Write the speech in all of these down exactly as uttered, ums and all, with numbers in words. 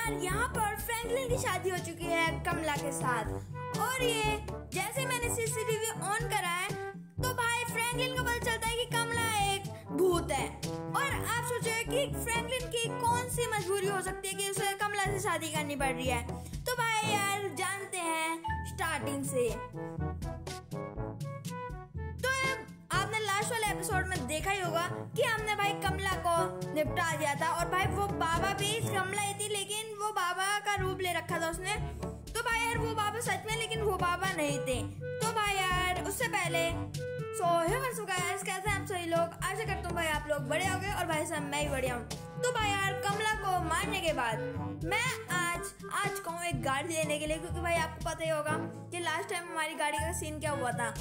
यार यहाँ पर फ्रैंकलिन की शादी हो चुकी है कमला के साथ। और ये जैसे मैंने सीसीटीवी ऑन करा है तो भाई फ्रैंकलिन को पता चलता है कि कमला एक भूत है। और आप सोचे कि फ्रैंकलिन की कौन सी मजबूरी हो सकती है कि उसे कमला से शादी करनी पड़ रही है। तो भाई यार जानते हैं स्टार्टिंग से। तो आपने लास्ट वाले एपिसोड में देखा ही होगा कि हमने भाई कमला को निपटा दिया था। और भाई वो बाबा भी कमला ही थी, लेकिन वो बाबा का रूप ले रखा था उसने। तो भाई यार वो बाबा सच में, लेकिन वो बाबा नहीं थे। तो भाई यार उससे पहले so hey what's up guys, कैसे हैं आप सभी लोग। आशा करता हूँ भाई आप लोग बड़े हो गए और भाई साहब मैं ही बढ़िया हूँ। तो भाई यार कमला को मारने के बाद मैं आज आज कहूँ एक गाड़ी लेने के लिए, क्योंकि भाई आपको पता ही होगा कि लास्ट टाइम हमारी गाड़ी का सीन क्या हुआ था।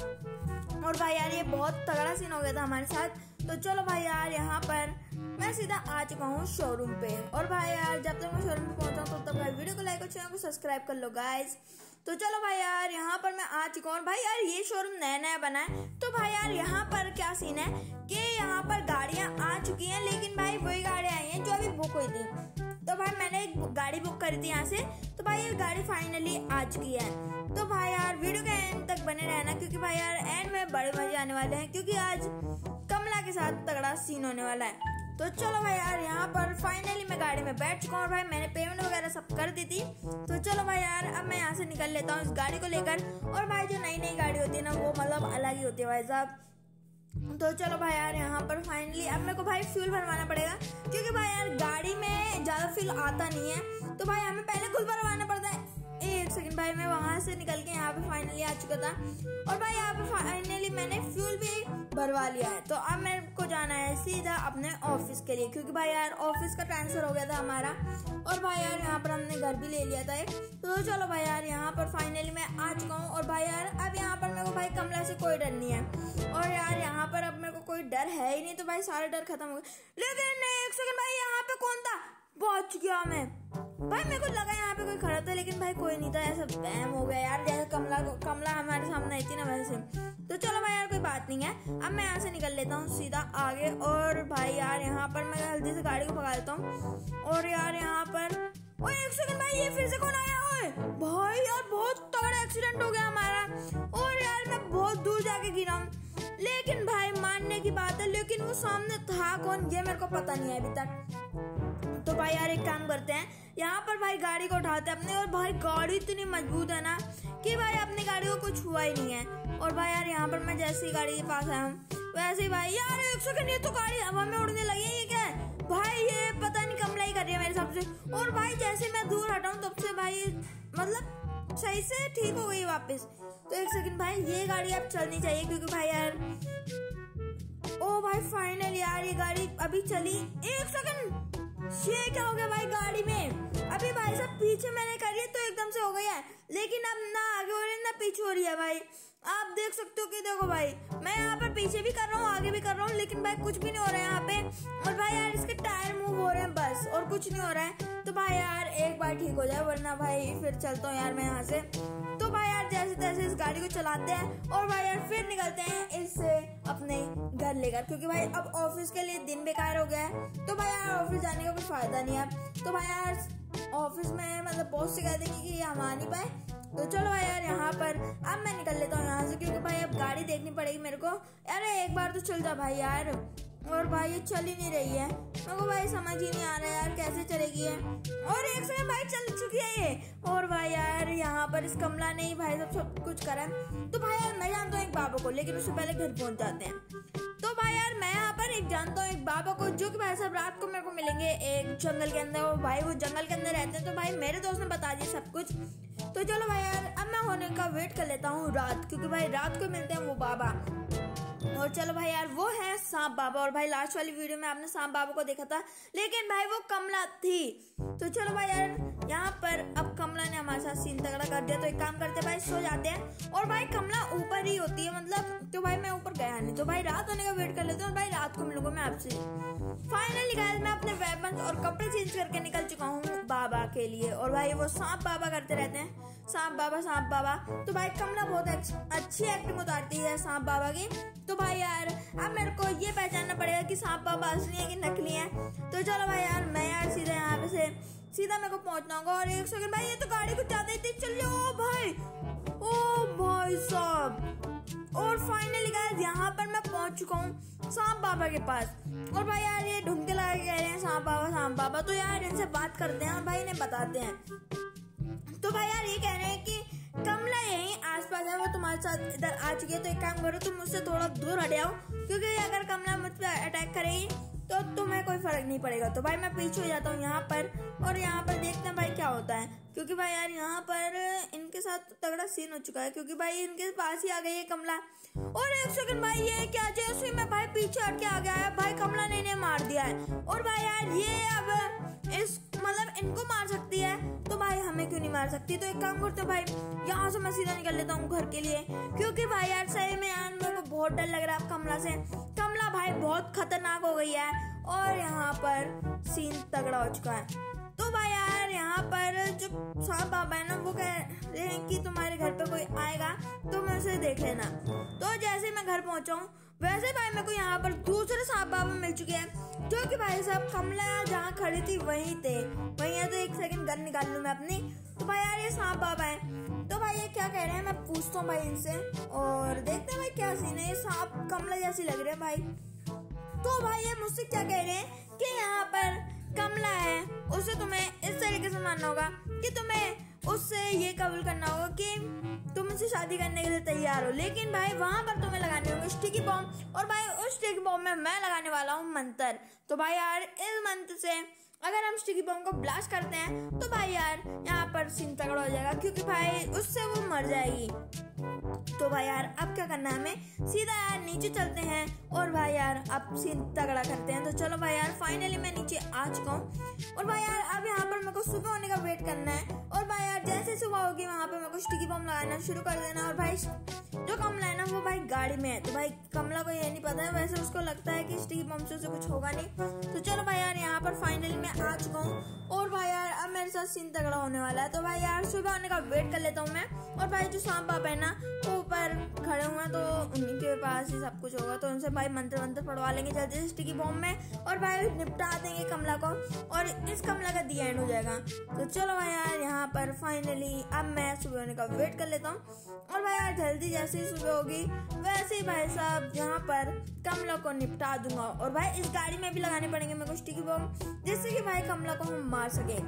और भाई यार ये बहुत तगड़ा सीन हो गया था हमारे साथ। तो चलो भाई यार यहाँ पर मैं सीधा आ चुका हूँ शोरूम पे। और भाई यार जब तक मैं शोरूम पे पहुंचा हूँ तब तक भाई वीडियो को लाइक और चैनल को सब्सक्राइब कर लो गाइस। तो चलो भाई यार यहाँ पर मैं आ चुका हूँ। भाई यार ये शोरूम नया नया बना है। तो भाई यार यहाँ पर क्या सीन है कि यहाँ पर गाड़ियाँ आ चुकी हैं, लेकिन भाई वही गाड़ियाँ आई हैं जो अभी बुक हुई थी। तो भाई मैंने एक गाड़ी बुक करी थी यहाँ से। तो भाई ये गाड़ी फाइनली आ चुकी है। तो भाई यार वीडियो के एंड तक बने रहना, क्योंकि भाई यार एंड में बड़े मजे आने वाले हैं, क्योंकि आज कमला के साथ तगड़ा सीन होने वाला है। तो चलो भाई यार यहाँ पर फाइनली मैं गाड़ी में बैठ चुका हूँ। और भाई मैंने पेमेंट वगैरह सब कर दी थी। तो चलो भाई यार अब मैं यहाँ से निकल लेता हूँ इस गाड़ी को लेकर। और भाई जो नई नई गाड़ी होती है ना वो मतलब अलग ही होती है भाई साहब। तो चलो भाई यार यहाँ पर फाइनली अब मेरे को भाई फ्यूल भरवाना पड़ेगा, क्योंकि भाई यार गाड़ी में ज्यादा फ्यूल आता नहीं है। तो भाई हमें पहले खुद भरवाना पड़ता है। एक सेकंड भाई मैं वहां से निकल के यहाँ पे फाइनली आ चुका था। और भाई यहाँ पे फाइनली मैंने फ्यूल भी भरवा लिया है। तो अब मेरे को जाना है सीधा अपने ऑफिस के लिए, क्योंकि भाई यार ऑफिस का ट्रांसफर हो गया था हमारा। और भाई यार यहाँ पर हमने घर भी ले लिया था एक। तो चलो भाई यार यहाँ पर फाइनली मैं आ चुका हूँ। और भाई यार अब यहाँ पर मेरे को भाई कमला से कोई डर नहीं है। और यार यहाँ पर अब मेरे को कोई डर है ही नहीं। तो भाई सारे डर खत्म हो गए। लेकिन एक सेकंड भाई यहाँ पे कौन था? पहुंच गया मैं। भाई मेरे को लगा यहाँ पे कोई खड़ा था, लेकिन भाई कोई नहीं था। ऐसा बैम हो गया यार, जैसे कमला को कमला हमारे सामने आई थी ना वैसे। तो चलो भाई यार कोई बात नहीं है। अब मैं यहाँ से निकल लेता हूँ सीधा आगे। और भाई यार यहाँ पर मैं जल्दी से गाड़ी को भगा देता हूँ। और यार यहाँ पर ओए एक सेकंड भाई ये फिर से कौन आया? ओए भाई यार बहुत तगड़ा एक्सीडेंट हो गया हमारा। और यार मैं बहुत दूर जाके गिरा हूँ, लेकिन भाई मानने की बात है, लेकिन वो सामने था कौन ये मेरे को पता नहीं है अभी तक। तो भाई यार एक काम करते हैं, यहाँ पर भाई गाड़ी को उठाते हैं अपने। और भाई गाड़ी इतनी मजबूत है ना कि भाई अपनी गाड़ी को कुछ हुआ ही नहीं है। और भाई यार यहाँ पर मैं जैसे ही गाड़ी के पास आया हूँ वैसे ही भाई यार एक सेकंड ये तो गाड़ी हवा में उड़ने लगी है। ये क्या है भाई? ये पता नहीं कमला ही कर रही है मेरे हिसाब से। और भाई जैसे मैं दूर हटा हूँ तब से भाई मतलब सही से ठीक हो गई वापस। तो एक सेकंड भाई ये गाड़ी अब चलनी चाहिए, क्योंकि भाई यार ओ भाई फाइनली यार ये गाड़ी अभी चली। एक सेकंड ये क्या हो गया भाई गाड़ी में? अभी भाई साहब पीछे मैंने करी है तो एकदम से हो गई है, लेकिन अब ना आगे हो रही है ना पीछे हो रही है। भाई आप देख सकते हो कि देखो भाई मैं यहाँ पर पीछे भी कर रहा हूँ आगे भी कर रहा हूँ, लेकिन भाई कुछ भी नहीं हो रहा है यहाँ पे। और भाई यार इसके टायर मूव हो रहे हैं बस, और कुछ नहीं हो रहा है। तो भाई यार एक बार ठीक हो जाए, वरना भाई फिर चलता हूँ यार मैं यहाँ से। तो भाई यार जैसे तैसे इस गाड़ी को चलाते हैं और भाई यार फिर निकलते हैं इससे अपने घर लेकर, क्योंकि भाई अब ऑफिस के लिए दिन बेकार हो गया है। तो भाई यार ऑफिस जाने का कोई फायदा नहीं है। तो भाई यार ऑफिस में मतलब बहुत से कहते हैं कि ये हम आ नहीं पाए। तो चलो भाई यार यहाँ पर अब मैं निकल लेता हूँ यहाँ से, क्योंकि भाई अब गाड़ी देखनी पड़ेगी मेरे को। अरे एक बार तो चल जा भाई यार। और भाई ये चल ही नहीं रही है, मेरे को भाई समझ ही नहीं आ रहा है यार कैसे चलेगी है। और एक सेकंड भाई चल चुकी है ये। और भाई यार यहाँ पर इस कमला ने ही भाई सब सब कुछ करा है। तो भाई यार मैं जानता हूँ एक बाबा को, लेकिन उससे पहले घर पहुंच जाते हैं। तो भाई यार मैं यहाँ पर एक जानता हूँ एक बाबा को, जो कि भाई साहब रात को मेरे को मिलेंगे एक जंगल के अंदर। और भाई वो जंगल के अंदर रहते हैं। तो भाई मेरे दोस्त ने बता दिया सब कुछ। तो चलो भाई यार अब मैं होने का वेट कर लेता हूँ रात, क्योंकि भाई रात को मिलते हैं वो बाबा। और चलो भाई यार वो है सांप बाबा। और भाई लास्ट वाली वीडियो में आपने सांप बाबा को देखा था, लेकिन भाई वो कमला थी। तो चलो भाई यार यहाँ पर अब कमला ने हमारे साथ सीन तगड़ा कर दिया। तो एक काम करते भाई सो जाते हैं। और भाई कमला ऊपर ही होती है मतलब, तो भाई मैं ऊपर गया नहीं। तो भाई रात होने का वेट कर लेते हैं। भाई रात को मिलूंगा मैं आपसे। फाइनली गाइस मैं अपने वेपन और कपड़े चेंज करके निकल चुका हूँ बाबा के लिए। और भाई वो सांप बाबा करते रहते हैं, सांप बाबा सांप बाबा। तो भाई कमला बहुत अच्छी एक्टिंग उतारती है सांप बाबा की। तो भाई यार अब मेरे को ये पहचानना पड़ेगा कि सांप बाबा असली है कि नकली है। तो चलो भाई यार मैं यार सीधे यहाँ पे से सीधा मेरे को पहुंचना होगा। और एक सेकंड भाई, ये तो गाड़ी कुछ ज्यादा ही तेज चल रही है। ओ भाई, ओ भाई साहब। और फाइनली गाइस यहाँ पर मैं पहुंच चुका हूँ सांप बाबा के पास। और भाई यार ये ढूंढते लगा के कह रहे हैं सांप बाबा सांप बाबा। तो यार इनसे बात करते हैं और भाई इन्हें बताते हैं। तो भाई यार ये कह रहे हैं कि कमला यहीं आसपास है, वो तुम्हारे साथ इधर आ चुकी है। तो एक काम करो, तुम मुझसे थोड़ा दूर हट जाओ, क्योंकि अगर कमला मुझ पर अटैक करेगी तो तुम्हें कोई फर्क नहीं पड़ेगा। तो भाई मैं पीछे हो जाता हूँ यहाँ पर, और यहाँ पर देखते हैं भाई क्या होता है। क्योंकि भाई यार यहाँ पर इनके साथ तगड़ा सीन हो चुका है, क्योंकि भाई इनके पास ही आ गई है कमला। और एक सेकंड भाई, ये क्या जैसे मैं भाई पीछे हट के आ गया है, भाई कमला ने इन्हें मार दिया है। और भाई यार ये अब इस मतलब इनको मार सकती है, तो भाई हमें क्यों नहीं मार सकती। तो एक काम करते भाई, यहाँ से मैं सीधा निकल लेता हूँ घर के लिए, क्योंकि भाई यार सही में यार मेरे को बहुत डर लग रहा है कमला से। कमला भाई बहुत खतरनाक हो गई है, और यहाँ पर सीन तगड़ा हो चुका है। तो भाई यार यहाँ पर जो सांप बाबा है ना, वो कह रहे हैं कि तुम्हारे घर पे कोई आएगा तो मैं उसे देख लेना। तो जैसे मैं घर पहुंचा हूँ, वैसे भाई मेरे को यहाँ पर दूसरे सांप बाबा मिल चुके हैं, जो कि भाई साहब कमला जहाँ खड़ी थी वहीं थे वहीं है। तो एक सेकंड गन निकाल लूँ मैं अपनी। तो भाई यार ये सांप बाबा है। तो भाई ये क्या कह रहे हैं, मैं पूछता हूँ भाई इनसे, और देखते हैं भाई क्या सीन है। ये सांप कमला जैसी लग रहे हैं भाई। तो भाई ये मुझसे क्या कह रहे हैं कि यहाँ पर कमला है, उसे तुम्हें इस तरीके से मानना होगा कि तुम्हें उससे ये कबूल करना होगा कि तुम उससे शादी करने के लिए तैयार हो। लेकिन भाई वहां पर तुम्हें लगाने होंगे स्टिकी बॉम्ब, और भाई उस स्टिकी बॉम्ब में मैं लगाने वाला हूँ मंत्र। तो भाई यार इस मंत्र से अगर हम स्टिकी बॉम्ब को ब्लास्ट करते हैं तो भाई यार यहाँ पर सीन तगड़ा हो जाएगा, क्योंकि भाई उससे वो मर जाएगी। तो भाई यार अब क्या करना है, हमें सीधा यार नीचे चलते हैं, और भाई यार अब सीन तगड़ा करते हैं। तो चलो भाई यार फाइनली मैं नीचे आ चुका हूँ, और भाई यार अब यहाँ पर मेरे को सुबह होने का वेट करना है। और भाई यार जैसे सुबह होगी वहाँ पे मेरे को स्टिकी बॉम्ब लगाना शुरू कर देना। और भाई जो कमला है ना वो भाई गाड़ी में है, तो भाई कमला को ये नहीं पता है, वैसे उसको लगता है कि स्टिकी बॉम्ब से उसे कुछ होगा नहीं। तो चलो भाई यार यहाँ पर फाइनली मैं आ चुका हूँ, और भाई यार अब मेरे साथ सीन तगड़ा होने वाला है। तो भाई यार सुबह होने का वेट कर लेता हूँ मैं। और भाई जो सांप बाबा है ना वो ऊपर खड़े हुए हैं, तो उन्हीं के पास ही सब कुछ होगा। तो उनसे भाई मंत्र मंत्र पढ़वा लेंगे जल्दी से स्टिकी बॉम्ब में, और भाई निपटा देंगे कमला को, और इस कमला का दी एंड हो जाएगा। तो चलो भाई यार यहाँ पर फाइनली अब मैं सुबह होने का वेट कर लेता हूँ। और भाई यार जल्दी जैसे ही सुबह होगी वैसे ही भाई साहब यहाँ पर कमला को निपटा दूंगा। और भाई इस गाड़ी में भी लगाने पड़ेंगे मेरे को स्टिकी बॉम्ब, जिससे कि भाई कमला को हम मार सके।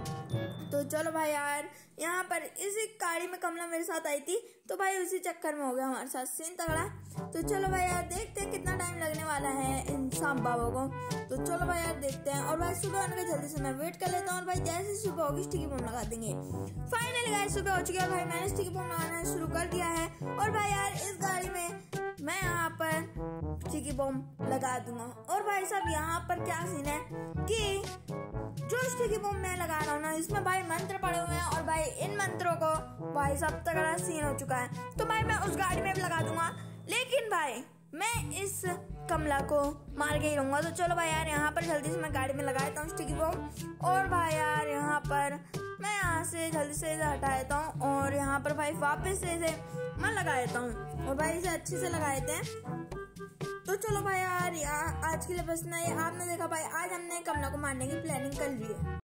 तो चलो भाई यार यहाँ पर इसी गाड़ी में कमला मेरे साथ आई थी, तो भाई उसी चक्कर में हो गया हमारे साथ सीन तगड़ा। तो चलो भाई यार देखते हैं कितना टाइम लगने वाला है इन सांप बाबा को। तो चलो भाई यार देखते हैं। और भाई सुबह होने का जल्दी से मैं वेट कर लेता हूँ, और भाई जैसे ही सुबह होगी स्टिकी बॉम्ब लगा देंगे। फाइनली गाइस सुबह हो चुकी है, भाई मैंने स्टिकी बॉम्ब लगाना शुरू कर दिया है। और भाई यार इस गाड़ी में मैं यहाँ पर स्टिकी बॉम्ब लगा दूंगा। और भाई साहब यहाँ पर क्या सीन है कि जो स्टिकी बॉम्ब मैं लगा रहा हूँ ना, इसमें भाई मंत्र पड़े हुए हैं, और भाई इन मंत्रों को भाई सब तगड़ा सीन हो चुका है। तो भाई मैं उस गाड़ी में भी लगा दूंगा, लेकिन भाई मैं इस कमला को मार के ही रहूंगा। तो चलो भाई यार यहाँ पर जल्दी से मैं गाड़ी में लगा देता हूँ स्टिकी बॉम्ब। और भाई यार यहाँ पर मैं यहाँ से जल्दी से इसे हटा देता हूँ, और यहाँ पर भाई वापस से इसे मैं लगा देता हूँ, और भाई इसे अच्छे से लगा देते हैं। तो चलो भाई यार आज के लिए बस नहीं, आपने देखा भाई आज हमने कमला को मारने की प्लानिंग कर ली है।